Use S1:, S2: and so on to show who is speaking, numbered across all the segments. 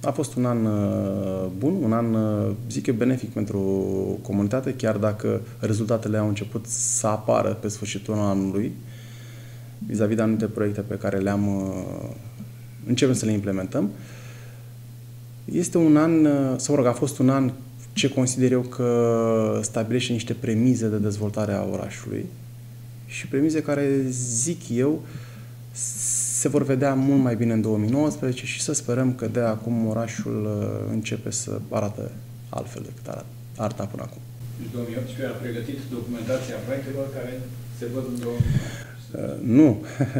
S1: A fost un an bun, un an, zic eu, benefic pentru comunitate, chiar dacă rezultatele au început să apară pe sfârșitul anului, vis-a-vis de anumite proiecte pe care începem să le implementăm. Este un an, sau mă rog, a fost un an ce consider eu că stabilește niște premize de dezvoltare a orașului și premize care, zic eu, se vor vedea mult mai bine în 2019 și să sperăm că de acum orașul începe să arate altfel decât arăta până acum.
S2: Deci 2018 a pregătit documentația proiectelor care se văd în 2019?
S1: Nu.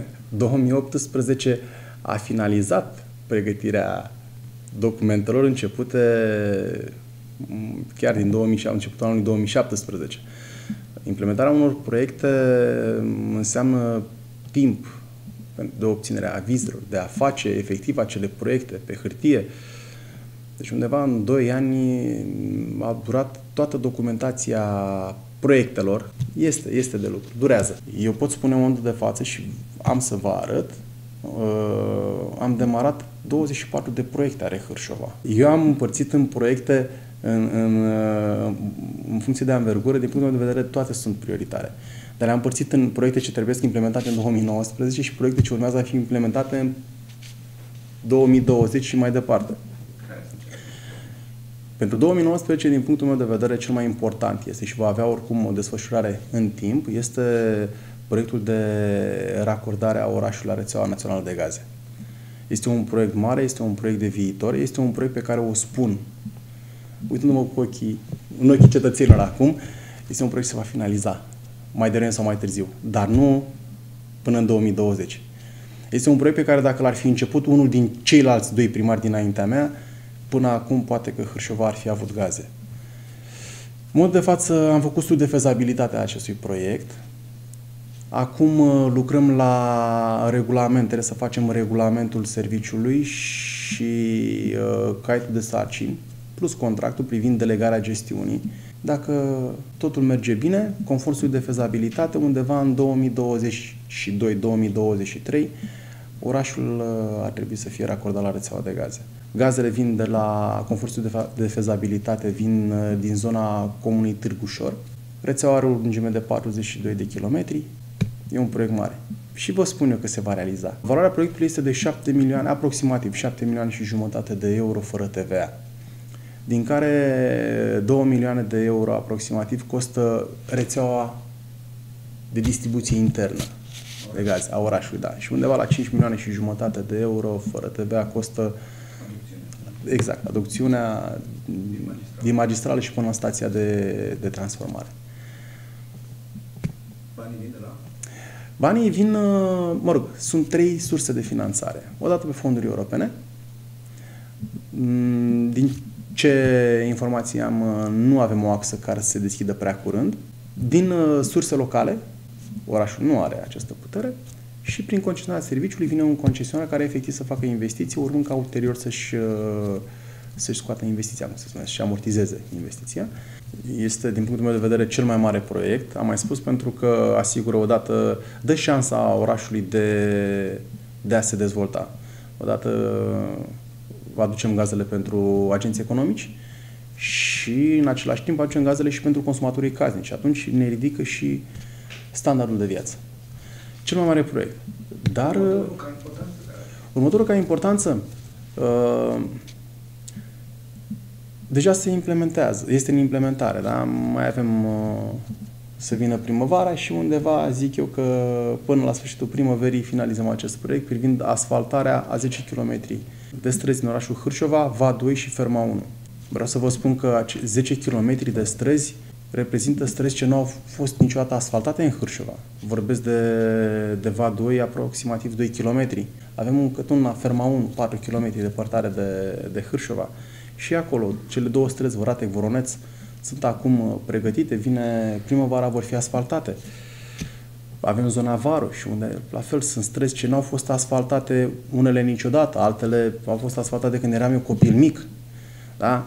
S1: 2018 a finalizat pregătirea documentelor începute chiar din începutul anului 2017. Implementarea unor proiecte înseamnă timp de obținerea avizelor, de a face efectiv acele proiecte pe hârtie. Deci undeva în 2 ani a durat toată documentația proiectelor. Este de lucru, durează. Eu pot spune în momentul de față și am să vă arăt, am demarat 24 de proiecte ale Hârșova. Eu am împărțit în proiecte în funcție de anvergură, din punctul meu de vedere, toate sunt prioritare. Dar le-am împărțit în proiecte ce trebuie implementate în 2019 și proiecte ce urmează a fi implementate în 2020 și mai departe. Pentru 2019, din punctul meu de vedere, cel mai important este și va avea oricum o desfășurare în timp, este proiectul de racordare a orașului la rețeaua națională de gaze. Este un proiect mare, este un proiect de viitor, este un proiect pe care o spun, uitându-mă în ochii cetățenilor acum, este un proiect ce se va finaliza mai devreme sau mai târziu, dar nu până în 2020. Este un proiect pe care dacă l-ar fi început unul din ceilalți 2 primari dinaintea mea, până acum poate că Hârșova ar fi avut gaze. În mod de față am făcut studiul de fezabilitate a acestui proiect. Acum lucrăm la regulamente, să facem regulamentul serviciului și caietul de sarcini, plus contractul privind delegarea gestiunii. Dacă totul merge bine, conform studiului de fezabilitate, undeva în 2022-2023, orașul ar trebui să fie racordat la rețeaua de gaze. Gazele vin de la, conform studiului de fezabilitate, vin din zona comunei Târgușor. Rețeaua are o lungime de 42 de kilometri. E un proiect mare. Și vă spun eu că se va realiza. Valoarea proiectului este de 7 milioane, aproximativ 7 milioane și jumătate de euro fără TVA. Din care 2 milioane de euro aproximativ costă rețeaua de distribuție internă de gaze a orașului, da. Și undeva la 5 milioane și jumătate de euro fără TVA costă exact, aducțiunea din magistrală și până la stația de transformare.
S2: Banii vin de la?
S1: Banii vin, mă rog, sunt 3 surse de finanțare. Odată pe fonduri europene. Din ce informații am, nu avem o axă care să se deschidă prea curând. Din surse locale, orașul nu are această putere, și prin concesionarea serviciului vine un concesionar care efectiv să facă investiții, urmând ca ulterior să-și scoată investiția, cum se spune, să-și amortizeze investiția. Este, din punctul meu de vedere, cel mai mare proiect, am mai spus, pentru că asigură odată, dă șansa orașului de a se dezvolta. Odată aducem gazele pentru agenții economici și în același timp aducem gazele și pentru consumatorii casnici. Atunci ne ridică și standardul de viață. Cel mai mare proiect. Dar următorul ca importanță deja se implementează, este în implementare, da? Mai avem să vină primăvara și undeva zic eu că până la sfârșitul primăverii finalizăm acest proiect privind asfaltarea a 10 km de străzi în orașul Hârșova, VA 2 și Ferma 1. Vreau să vă spun că 10 km de străzi reprezintă străzi ce nu au fost niciodată asfaltate în Hârșova. Vorbesc de VA 2, aproximativ 2 km. Avem un cătun la Ferma 1, 4 km departare de Hârșova. Și acolo, cele 2 străzi, Voratec-Voroneț, sunt acum pregătite, vine primăvara, vor fi asfaltate. Avem zona Varoș, unde la fel sunt străzi ce nu au fost asfaltate, unele niciodată, altele au fost asfaltate când eram eu copil mic. Da?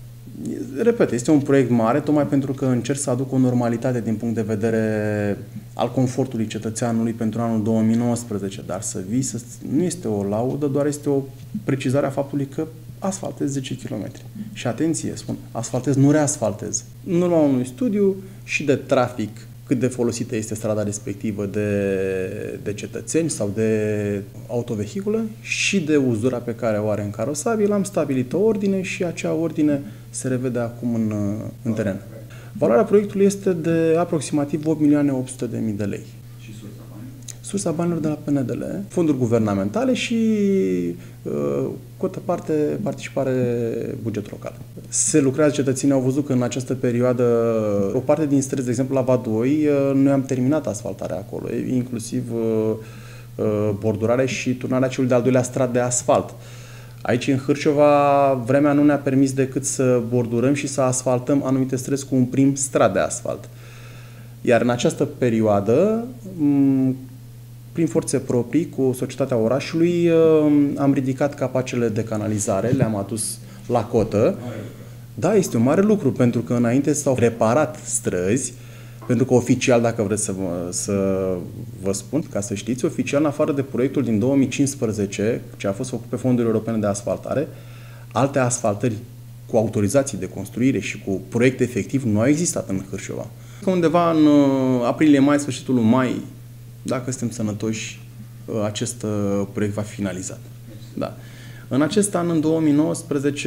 S1: Repet, este un proiect mare, tocmai pentru că încerc să aduc o normalitate din punct de vedere al confortului cetățeanului pentru anul 2019, dar să vii, nu este o laudă, doar este o precizare a faptului că asfaltez 10 km. Și atenție, spun, asfaltez, nu reasfaltez. În urma unui studiu și de trafic, cât de folosită este strada respectivă de cetățeni sau de autovehicule și de uzura pe care o are în carosabil, am stabilit o ordine și acea ordine se revede acum în teren. Valoarea proiectului este de aproximativ 8.800.000 de lei.
S2: Și sursa banilor?
S1: Sursa banilor de la PNDL, fonduri guvernamentale și cotă parte participare buget local. Se lucrează, cetățenii au văzut că în această perioadă o parte din străzi, de exemplu la Vadoi, noi am terminat asfaltarea acolo, inclusiv bordurarea și turnarea celui de-al doilea strat de asfalt. Aici, în Hârșova, vremea nu ne-a permis decât să bordurăm și să asfaltăm anumite străzi cu un prim strat de asfalt. Iar în această perioadă, prin forțe proprii, cu societatea orașului, am ridicat capacele de canalizare, le-am adus la cotă. Da, este un mare lucru, pentru că înainte s-au reparat străzi, pentru că oficial, dacă vreți să vă spun, ca să știți, oficial, în afară de proiectul din 2015, ce a fost făcut pe fonduri europene de asfaltare, alte asfaltări cu autorizații de construire și cu proiect efectiv nu au existat în Hârșova. Undeva în aprilie-mai, sfârșitul lui mai, dacă suntem sănătoși, acest proiect va fi finalizat. Da. În acest an, în 2019,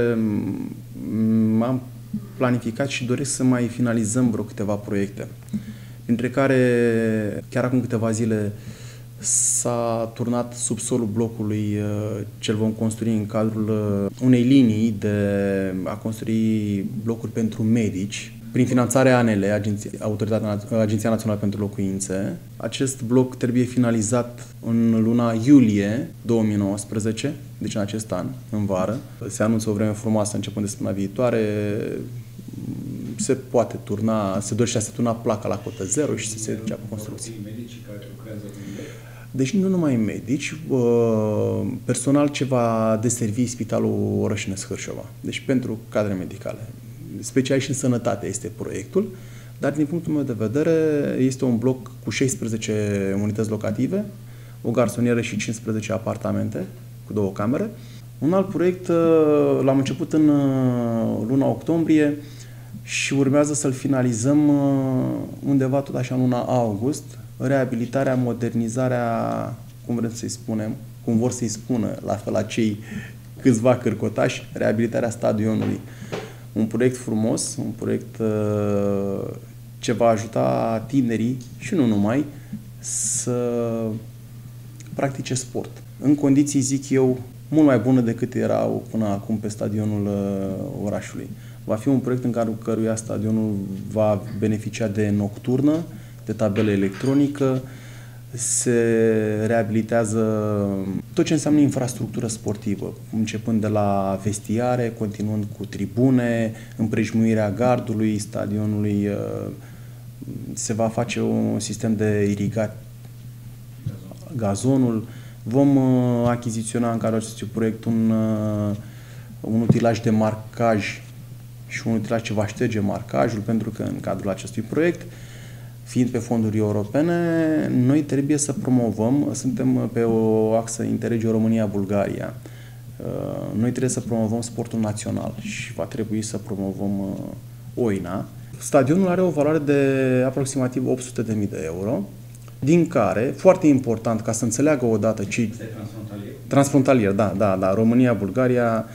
S1: am planificat și doresc să mai finalizăm vreo câteva proiecte, printre care, chiar acum câteva zile, s-a turnat subsolul blocului ce vom construi în cadrul unei linii de a construi blocuri pentru medici, prin finanțarea ANL, Agenția Națională pentru Locuințe. Acest bloc trebuie finalizat în luna iulie 2019, deci în acest an, în vară. Se anunță o vreme frumoasă începând de săptămâna viitoare. Se poate turna, se dorește să se turna placa la cotă zero și să se înceapă construcții.
S2: Medicii care lucrează în
S1: deci nu numai medici, personal ce va deservi Spitalul Orășenesc Hârșova. Deci pentru cadre medicale. Special și în sănătate este proiectul, dar din punctul meu de vedere este un bloc cu 16 unități locative, o garsonieră și 15 apartamente cu 2 camere. Un alt proiect l-am început în luna octombrie și urmează să-l finalizăm undeva tot așa în luna august, reabilitarea, modernizarea, cum vrem să-i spunem, cum vor să-i spună la fel acei câțiva cârcotași, reabilitarea stadionului. Un proiect frumos, un proiect ce va ajuta tinerii și nu numai să practice sport. În condiții, zic eu, mult mai bune decât erau până acum pe stadionul orașului. Va fi un proiect în cadrul căruia stadionul va beneficia de nocturnă, de tabelă electronică, se reabilitează tot ce înseamnă infrastructură sportivă, începând de la vestiare, continuând cu tribune, împrejmuirea gardului, stadionului, se va face un sistem de irigat, gazonul. Vom achiziționa în cadrul acestui proiect un utilaj de marcaj și un utilaj ce va șterge marcajul, pentru că în cadrul acestui proiect, fiind pe fonduri europene, noi trebuie să promovăm, suntem pe o axă Interregio România-Bulgaria, noi trebuie să promovăm sportul național și va trebui să promovăm Oina. Stadionul are o valoare de aproximativ 800.000 de euro, din care, foarte important, ca să înțeleagă odată cei...
S2: Este transfrontalier?
S1: Transfrontalier, da. România-Bulgaria,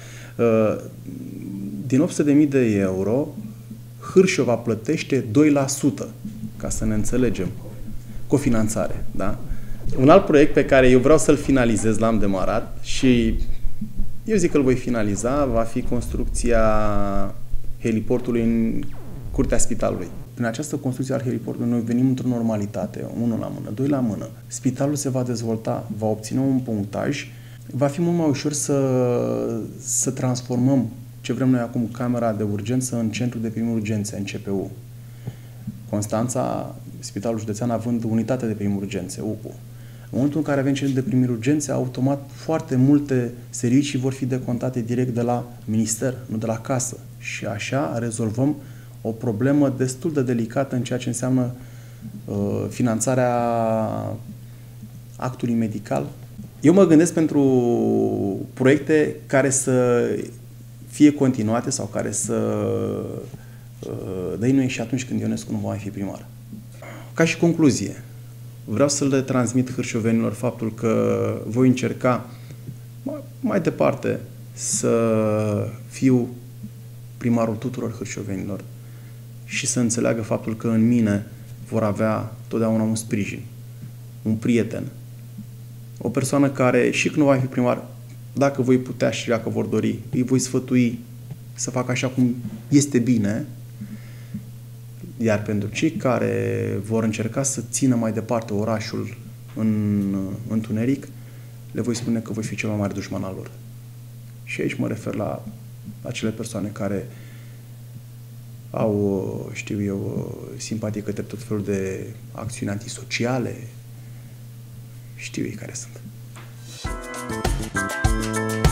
S1: din 800.000 de euro, Hârșova plătește 2%, ca să ne înțelegem, cofinanțare, da? Un alt proiect pe care eu vreau să-l finalizez, l-am demarat și eu zic că îl voi finaliza, va fi construcția heliportului în curtea spitalului. Prin această construcție al heliportului noi venim într-o normalitate, 1 la mână, 2 la mână. Spitalul se va dezvolta, va obține un punctaj, va fi mult mai ușor să transformăm ce vrem noi acum, camera de urgență, în centru de primă urgențe, în CPU. Constanța, Spitalul Județean, având unitate de primă urgențe, UPU. În momentul în care avem centru de primă urgențe, automat foarte multe servicii vor fi decontate direct de la minister, nu de la casă. Și așa rezolvăm o problemă destul de delicată în ceea ce înseamnă finanțarea actului medical. Eu mă gândesc pentru proiecte care să fie continuate sau care să dăinuie și atunci când Ionescu nu va mai fi primar. Ca și concluzie, vreau să le transmit hârșovenilor faptul că voi încerca mai departe să fiu primarul tuturor hârșovenilor și să înțeleagă faptul că în mine vor avea totdeauna un sprijin, un prieten, o persoană care, și când nu va fi primar, dacă voi putea și dacă vor dori, îi voi sfătui să facă așa cum este bine, iar pentru cei care vor încerca să țină mai departe orașul în întuneric, le voi spune că voi fi cel mai mare dușman al lor. Și aici mă refer la acele persoane care au, știu eu, simpatie către tot felul de acțiuni antisociale. Știu ei care sunt.